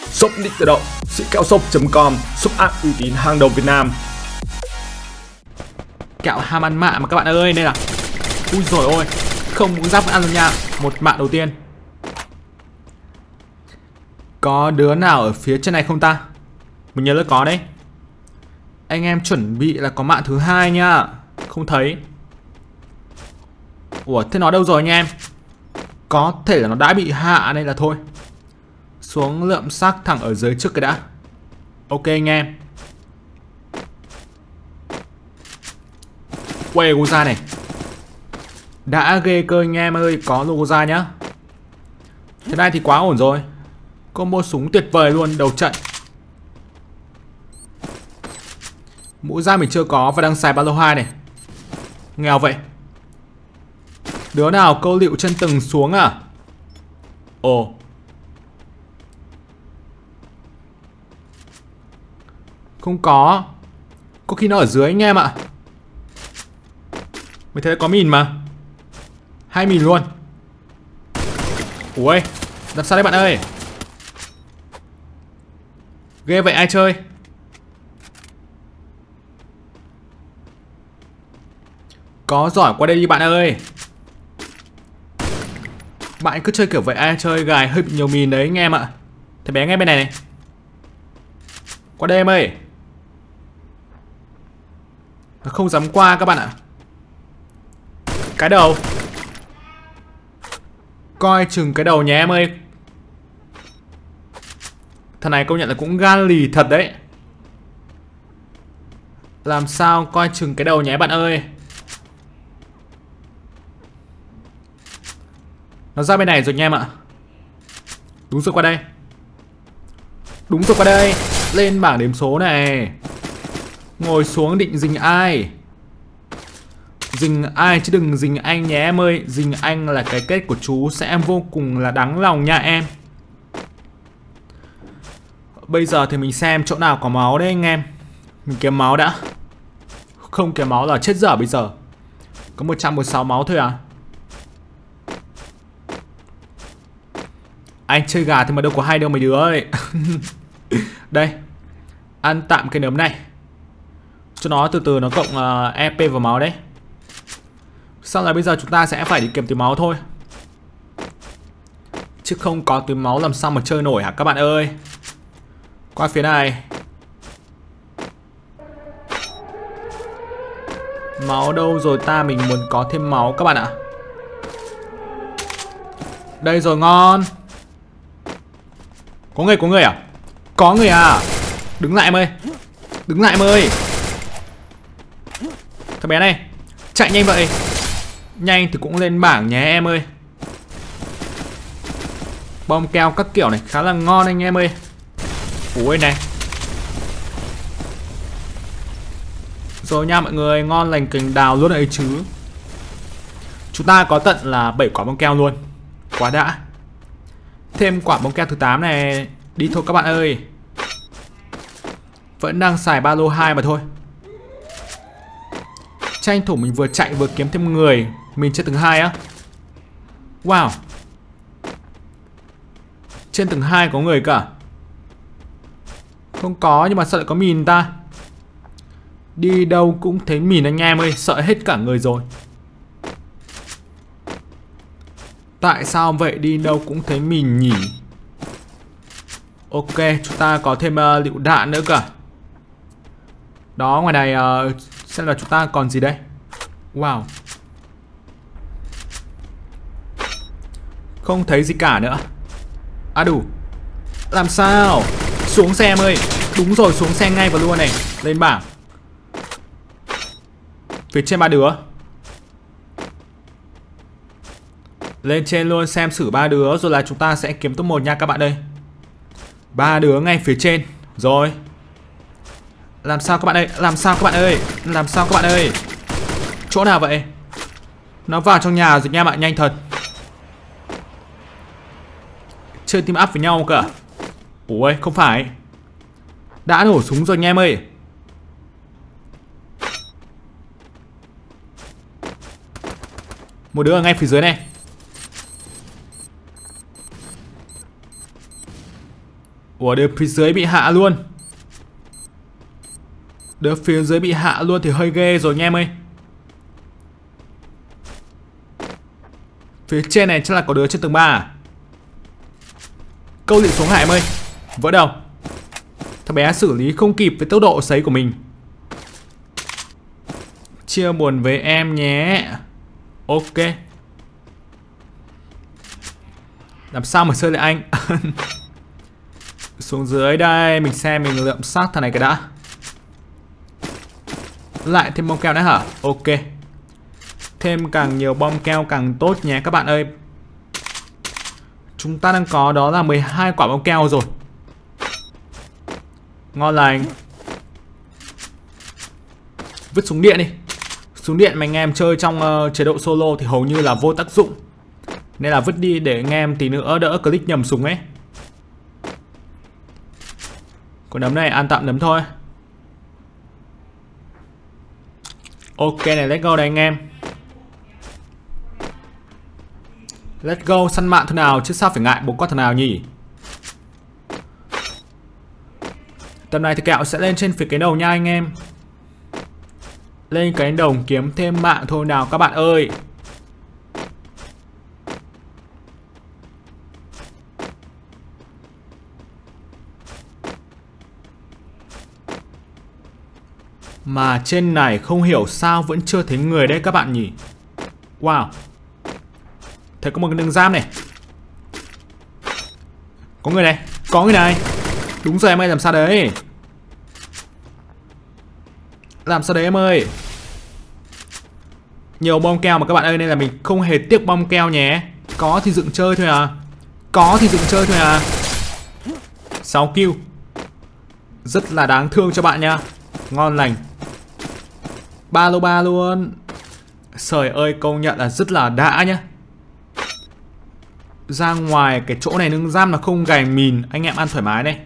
Shop Nick tự động, sỉ kẹo shop.com, shop app uy tín hàng đầu Việt Nam. Kẹo ham ăn mạ mà các bạn ơi, nên là ui rồi ôi, không muốn giáp ăn luôn nha. Một mạng đầu tiên. Có đứa nào ở phía trên này không ta? Mình nhớ là có đấy. Anh em chuẩn bị là có mạng thứ hai nha. Không thấy. Ủa thế nó đâu rồi nha em? Có thể là nó đã bị hạ nên là thôi. Xuống lượm xác thẳng ở dưới trước cái đã. Ok anh em. Quay logo ra này. Đã ghê cơ anh em ơi. Có logo ra nhá. Thế này thì quá ổn rồi. Combo súng tuyệt vời luôn. Đầu trận. Mũ da mình chưa có và đang xài ba lô 2 này. Nghèo vậy. Đứa nào câu liệu chân từng xuống à? Ồ. Không có. Có khi nó ở dưới anh em ạ. Mình thấy có mìn mà. 2 mìn luôn. Ui, làm sao đấy bạn ơi? Ghê vậy ai chơi? Có giỏi qua đây đi bạn ơi. Bạn cứ chơi kiểu vậy ai chơi, gài hơi bị nhiều mìn đấy anh em ạ. Thế bé ngay bên này này. Qua đây em ơi. Nó không dám qua các bạn ạ. Cái đầu. Coi chừng cái đầu nhé em ơi. Thằng này công nhận là cũng gan lì thật đấy. Làm sao coi chừng cái đầu nhé bạn ơi. Nó ra bên này rồi nha em ạ. Đúng rồi qua đây. Đúng rồi qua đây. Lên bảng đếm số này. Ngồi xuống định dình ai? Dình ai chứ đừng dình anh nhé em ơi. Dình anh là cái kết của chú sẽ vô cùng là đáng lòng nha em. Bây giờ thì mình xem chỗ nào có máu đấy anh em. Mình kiếm máu đã. Không kiếm máu là chết dở bây giờ. Có 116 máu thôi à. Anh chơi gà thì mà đâu có hay đâu mấy đứa ơi. Đây. Ăn tạm cái nấm này. Cho nó từ từ nó cộng EP vào máu đấy. Xong là bây giờ chúng ta sẽ phải đi kiếm túi máu thôi. Chứ không có túi máu làm sao mà chơi nổi hả các bạn ơi. Qua phía này. Máu đâu rồi ta, mình muốn có thêm máu các bạn ạ. Đây rồi ngon. Có người à? Có người à? Đứng lại em ơi. Đứng lại em ơi. Thằng bé này chạy nhanh vậy. Nhanh thì cũng lên bảng nhé em ơi. Bom keo các kiểu này khá là ngon anh em ơi. Ui này. Rồi nha mọi người, ngon lành cành đào luôn ấy chứ. Chúng ta có tận là 7 quả bom keo luôn. Quá đã. Thêm quả bom keo thứ 8 này. Đi thôi các bạn ơi. Vẫn đang xài ba lô 2 mà thôi. Tranh thủ mình vừa chạy vừa kiếm thêm người. Mình trên tầng 2 á. Wow. Trên tầng 2 có người cả. Không có nhưng mà sợ lại có mìn ta. Đi đâu cũng thấy mìn anh em ơi. Sợ hết cả người rồi. Tại sao vậy, đi đâu cũng thấy mìn nhỉ? Ok, chúng ta có thêm lựu đạn nữa cả. Đó, ngoài này xem là chúng ta còn gì đây. Wow. Không thấy gì cả nữa. À đủ. Làm sao? Xuống xe em ơi. Đúng rồi, xuống xe ngay vào luôn này. Lên bảng. Phía trên 3 đứa. Lên trên luôn xem xử 3 đứa. Rồi là chúng ta sẽ kiếm top 1 nha các bạn ơi. 3 đứa ngay phía trên. Rồi. Làm sao các bạn ơi? Làm sao các bạn ơi? Làm sao các bạn ơi? Chỗ nào vậy? Nó vào trong nhà rồi nha bạn, nhanh thật. Chơi team up với nhau cả. Ủa không phải. Đã nổ súng rồi nha em ơi. Một đứa ở ngay phía dưới này. Ủa, đứa phía dưới bị hạ luôn. Đứa phía dưới bị hạ luôn thì hơi ghê rồi anh em ơi. Phía trên này chắc là có đứa trên tầng 3 à? Câu định xuống hạ em ơi. Vỡ đầu. Thằng bé xử lý không kịp với tốc độ sấy của mình. Chia buồn với em nhé. Ok. Làm sao mà chơi lại anh. Xuống dưới đây. Mình xem mình lượm xác thằng này cái đã. Lại thêm bom keo nữa hả? Ok. Thêm càng nhiều bom keo càng tốt nhé các bạn ơi. Chúng ta đang có đó là 12 quả bom keo rồi. Ngon lành. Vứt súng điện đi. Súng điện mà anh em chơi trong chế độ solo thì hầu như là vô tác dụng. Nên là vứt đi để anh em tí nữa đỡ click nhầm súng ấy. Còn nấm này ăn tạm nấm thôi. Ok này, let's go đây anh em. Let's go săn mạng thôi nào, chứ sao phải ngại bố con thằng nào nhỉ. Tầm này thì kẹo sẽ lên trên phía cái đầu nha anh em. Lên cái đồng kiếm thêm mạng thôi nào các bạn ơi. Mà trên này không hiểu sao vẫn chưa thấy người đấy các bạn nhỉ. Wow. Thấy có một cái đường giam này. Có người này. Có người này. Đúng rồi em ơi, làm sao đấy. Làm sao đấy em ơi. Nhiều bom keo mà các bạn ơi, nên là mình không hề tiếc bom keo nhé. Có thì dựng chơi thôi à. Có thì dựng chơi thôi à. 6 kill. Rất là đáng thương cho bạn nha. Ngon lành. 3 lô 3 luôn. Trời ơi, công nhận là rất là đã nhá. Ra ngoài cái chỗ này nương giam là không gài mìn. Anh em ăn thoải mái đây.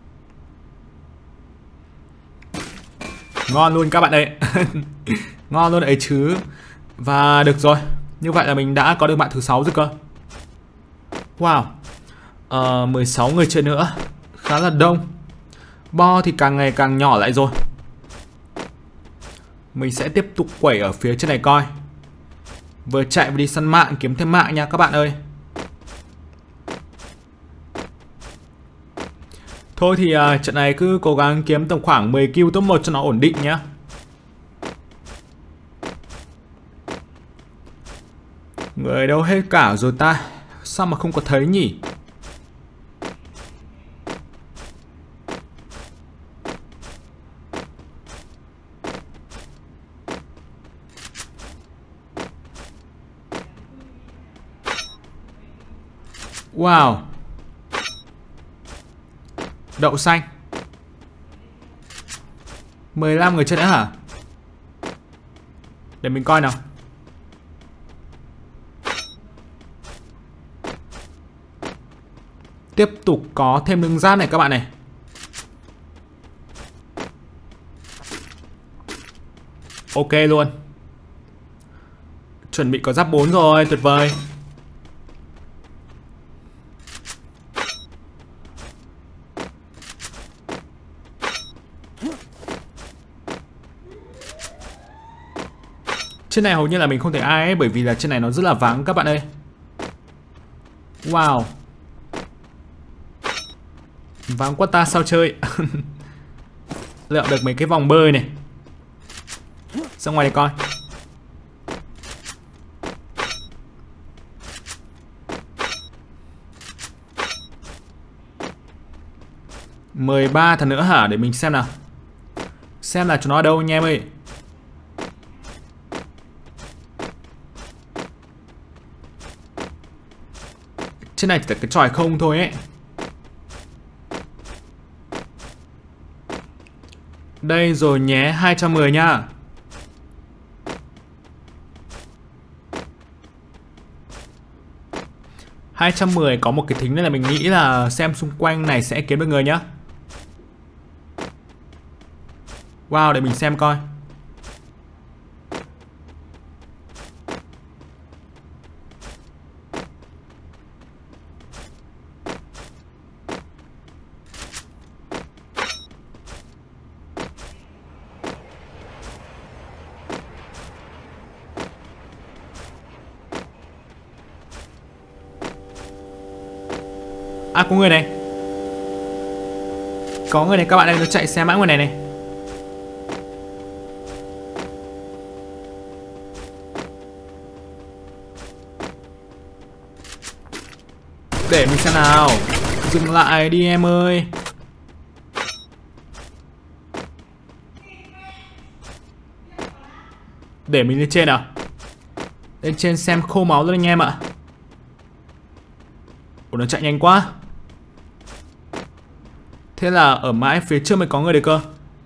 Ngon luôn các bạn ơi. Ngon luôn đấy chứ. Và được rồi. Như vậy là mình đã có được bạn thứ 6 rồi cơ. Wow. 16 người chơi nữa. Khá là đông. Bo thì càng ngày càng nhỏ lại rồi. Mình sẽ tiếp tục quẩy ở phía trên này coi. Vừa chạy vừa đi săn mạng, kiếm thêm mạng nha các bạn ơi. Thôi thì trận này cứ cố gắng kiếm tầm khoảng 10 kill top 1 cho nó ổn định nhá. Người đâu hết cả rồi ta. Sao mà không có thấy nhỉ? Wow. Đậu xanh. 15 người chơi nữa hả? Để mình coi nào. Tiếp tục có thêm đường giáp này các bạn này. Ok luôn. Chuẩn bị có giáp 4 rồi, tuyệt vời. Trên này hầu như là mình không thấy ai ấy, bởi vì là trên này nó rất là vắng các bạn ơi. Wow. Vắng quá ta, sao chơi. Lượm được mấy cái vòng bơi này. Ra ngoài để coi. $13 thằng nữa hả? Để mình xem nào. Xem là chúng nó ở đâu anh em ơi. Trên này chỉ là cái tròi không thôi ấy. Đây rồi nhé, 210 nha. $210 có một cái thính nên là mình nghĩ là xem xung quanh này sẽ kiếm được người nhá. Wow, để mình xem coi. À có người này. Có người này các bạn ơi, nó chạy xe mãi ngoài này này. Để mình xem nào. Dừng lại đi em ơi. Để mình lên trên nào. Lên trên xem khô máu luôn anh em ạ. Ủa nó chạy nhanh quá. Thế là ở mãi phía trước mới có người được cơ.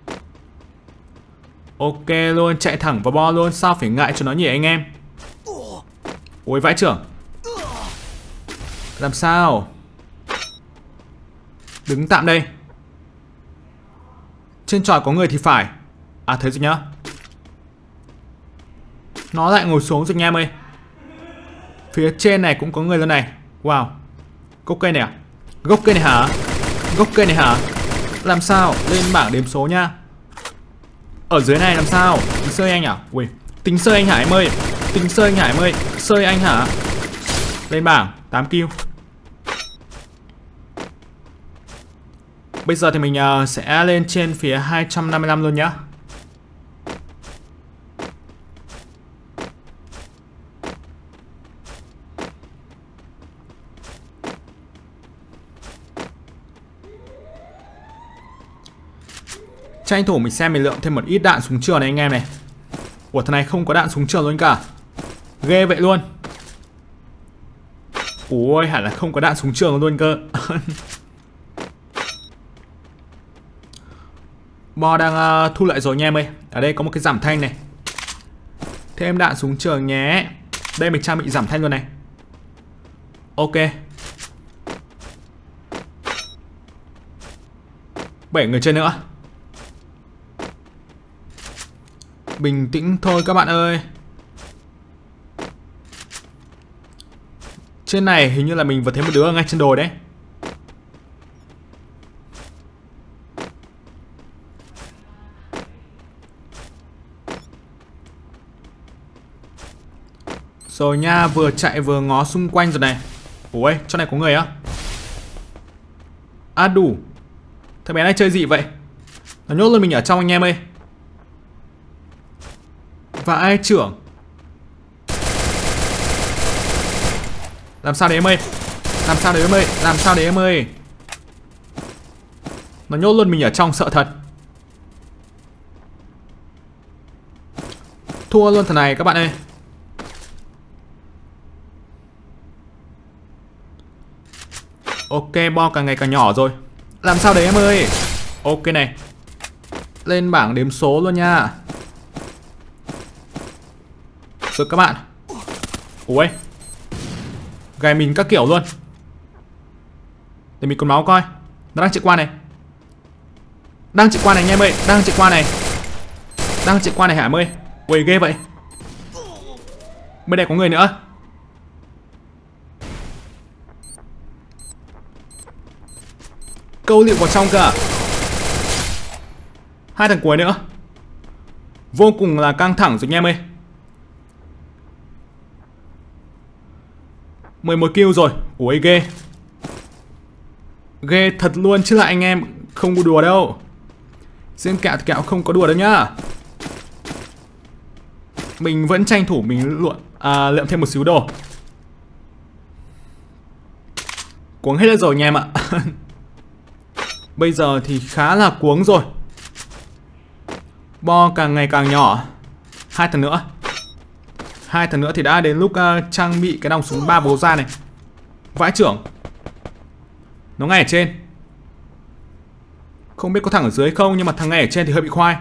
Ok luôn, chạy thẳng vào bo luôn. Sao phải ngại cho nó nhỉ anh em. Ôi vãi trưởng. Làm sao. Đứng tạm đây. Trên tròi có người thì phải. À thấy rồi nhá. Nó lại ngồi xuống rồi nha em ơi. Phía trên này cũng có người luôn này. Wow. Gốc cây này à? Gốc cây này hả? Gốc cây này hả? Làm sao? Lên bảng đếm số nha. Ở dưới này làm sao? Tính sơi anh à? Ui, tính sơi anh hả em ơi? Tính sơi anh hả em ơi? Sơi anh hả? Lên bảng 8 kill. Bây giờ thì mình sẽ lên trên phía 255 luôn nhá. Tranh thủ mình xem mình lượm thêm một ít đạn súng trường này anh em này. Ủa thằng này không có đạn súng trường luôn cả. Ghê vậy luôn. Ui hẳn là không có đạn súng trường luôn cơ. Bo đang thu lại rồi nha em ơi. Ở đây có một cái giảm thanh này. Thêm đạn súng trường nhé. Đây mình trang bị giảm thanh luôn này. Ok. 7 người chơi nữa. Bình tĩnh thôi các bạn ơi. Trên này hình như là mình vừa thấy một đứa ở ngay trên đồi đấy. Rồi nha, vừa chạy vừa ngó xung quanh rồi này. Ủa, chỗ này có người á? À đủ. Thằng bé này chơi gì vậy? Nó nhốt luôn mình ở trong anh em ơi. Và ai trưởng? Làm sao đấy em ơi? Làm sao đấy em ơi? Làm sao đấy em ơi? Nó nhốt luôn mình ở trong, sợ thật. Thua luôn thằng này các bạn ơi. Ok, bo càng ngày càng nhỏ rồi. Làm sao đấy em ơi? Ok này. Lên bảng đếm số luôn nha. Rồi các bạn. Ui, gài mình các kiểu luôn. Để mình còn máu coi. Nó đang chạy qua này. Đang chạy qua này anh em ơi. Đang chạy qua này. Đang chạy qua này hả em ơi? Ui ghê vậy. Bên đây có người nữa. Câu liệu vào trong cả. Hai thằng cuối nữa. Vô cùng là căng thẳng rồi nha em ơi. 11 kill rồi. Ui ghê. Ghê thật luôn chứ là anh em. Không có đùa đâu. Riêng kẹo thì kẹo không có đùa đâu nhá. Mình vẫn tranh thủ mình lượm thêm một xíu đồ. Cuống hết rồi nha em ạ. Bây giờ thì khá là cuống rồi. Bo càng ngày càng nhỏ. Hai thằng nữa. Hai thằng nữa thì đã đến lúc trang bị cái nòng súng 3 bố ra này. Vãi trưởng. Nó ngay ở trên. Không biết có thằng ở dưới không, nhưng mà thằng ngay ở trên thì hơi bị khoai.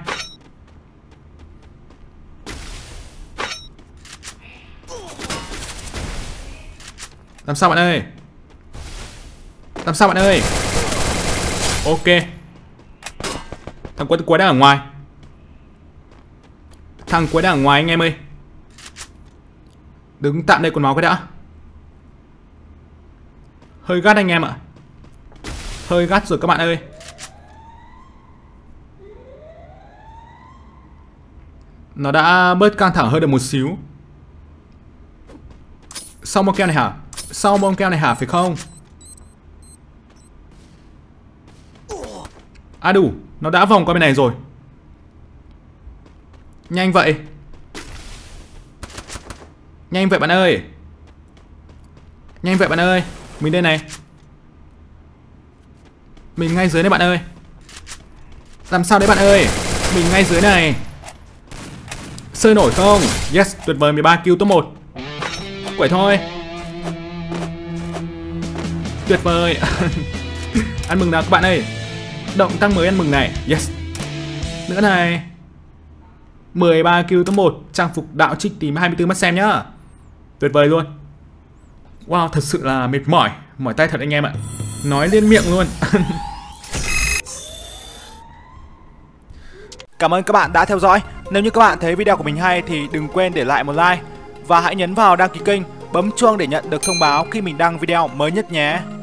Làm sao bạn ơi? Làm sao bạn ơi? Ok. Thằng cuối đang ở ngoài. Thằng cuối đang ở ngoài anh em ơi. Đứng tạm đây quần máu cái đã. Hơi gắt anh em ạ. Hơi gắt rồi các bạn ơi. Nó đã bớt căng thẳng hơn được một xíu. Sau bom keo này hả? Sau bom keo này hả phải không? À đủ, nó đã vòng qua bên này rồi. Nhanh vậy. Nhanh vậy bạn ơi. Nhanh vậy bạn ơi. Mình đây này. Mình ngay dưới này bạn ơi. Làm sao đấy bạn ơi. Mình ngay dưới này. Sơi nổi không? Yes, tuyệt vời, 13 kill top 1. Quẩy thôi. Tuyệt vời. Ăn mừng nào các bạn ơi. Động tác mới ăn mừng này. Yes. Nữa này. 13 kill top 1. Trang phục đạo trích tím 24 mắt xem nhá. Tuyệt vời luôn. Wow, thật sự là mệt mỏi. Mỏi tay thật anh em ạ. Nói liên miệng luôn. Cảm ơn các bạn đã theo dõi. Nếu như các bạn thấy video của mình hay thì đừng quên để lại một like. Và hãy nhấn vào đăng ký kênh, bấm chuông để nhận được thông báo khi mình đăng video mới nhất nhé.